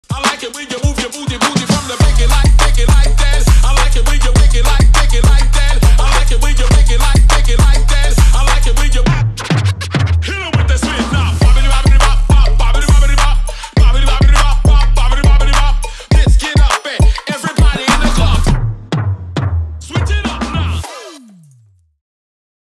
I like it when you move your booty, booty.